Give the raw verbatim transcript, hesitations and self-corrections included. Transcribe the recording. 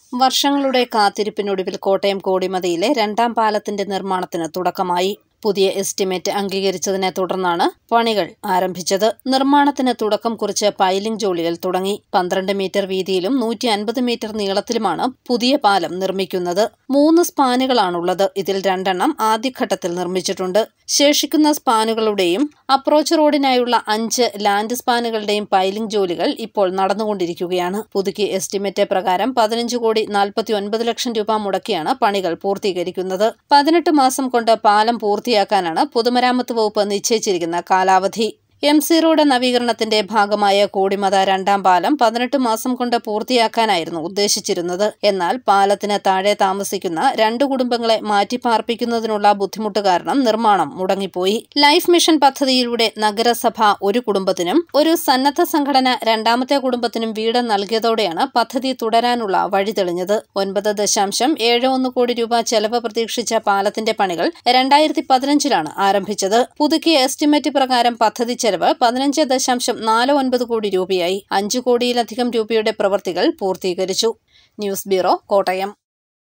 വർഷങ്ങളുടെ കാത്തിരിപ്പിനൊടുവിൽ കോട്ടയം കോടിമതയിലെ രണ്ടാം പാലത്തിന്റെ നിർമ്മാണത്തിന് തുടക്കമായി. പുതിയ എസ്റ്റിമേറ്റ് അംഗീകരിച്ചതിനെ തുടർന്നാണ് പണികൾ ആരംഭിച്ചത്. നിർമ്മാണത്തിന് തുടക്കം കുറിച്ച് പൈലിംഗ് ജോലികൾ തുടങ്ങി. പന്ത്രണ്ട് മീറ്റർ വീതിയിലും നൂറ്റി അൻപത് മീറ്റർ നീളത്തിലുമാണ് പുതിയ പാലം നിർമ്മിക്കുന്നത്. മൂന്ന് സ്പാനുകളാണുള്ളത്. ഇതിൽ രണ്ടെണ്ണം ആദ്യഘട്ടത്തിൽ നിർമ്മിച്ചിട്ടുണ്ട്. ശേഷിക്കുന്ന സ്പാനുകളുടെയും അപ്രോച്ച് റോഡിനായുള്ള അഞ്ച് ലാൻഡ് സ്പാനുകളുടെയും പൈലിംഗ് ജോലികൾ ഇപ്പോൾ നടന്നുകൊണ്ടിരിക്കുകയാണ്. പുതുക്കിയ എസ്റ്റിമേറ്റ് പ്രകാരം പതിനഞ്ച് കോടി നാൽപ്പത്തി ഒൻപത് ലക്ഷം രൂപ മുടക്കിയാണ് പണികൾ പൂർത്തീകരിക്കുന്നത്. പതിനെട്ട് മാസം കൊണ്ട് പാലം പൂർത്തിയാക്കാനാണ് പൊതുമരാമത്ത് വകുപ്പ് നിശ്ചയിച്ചിരിക്കുന്ന കാലാവധി. എം സി റോഡ് നവീകരണത്തിന്റെ ഭാഗമായ കോടിമത രണ്ടാം പാലം പതിനെട്ട് മാസം കൊണ്ട് പൂർത്തിയാക്കാനായിരുന്നു ഉദ്ദേശിച്ചിരുന്നത്. എന്നാൽ പാലത്തിന് താഴെ താമസിക്കുന്ന രണ്ടു കുടുംബങ്ങളെ മാറ്റിപ്പാർപ്പിക്കുന്നതിനുള്ള ബുദ്ധിമുട്ട് കാരണം നിർമ്മാണം മുടങ്ങിപ്പോയി. ലൈഫ് മിഷൻ പദ്ധതിയിലൂടെ നഗരസഭ ഒരു കുടുംബത്തിനും ഒരു സന്നദ്ധ സംഘടന രണ്ടാമത്തെ കുടുംബത്തിനും വീട് നൽകിയതോടെയാണ് പദ്ധതി തുടരാനുള്ള വഴി തെളിഞ്ഞത്. ഒൻപത് ദശാംശം ഏഴ് ഒന്ന് കോടി രൂപ ചെലവ് പ്രതീക്ഷിച്ച പാലത്തിന്റെ പണികൾ രണ്ടായിരത്തി പതിനഞ്ചിലാണ് ആരംഭിച്ചത്. പുതുക്കിയ എസ്റ്റിമേറ്റ് പ്രകാരം പദ്ധതി ചെലവ് പതിനഞ്ച് ദശാംശം നാല് ഒൻപത് കോടി രൂപയായി. അഞ്ചു കോടിയിലധികം രൂപയുടെ പ്രവൃത്തികൾ പൂർത്തീകരിച്ചു. News bureau, Kottayam.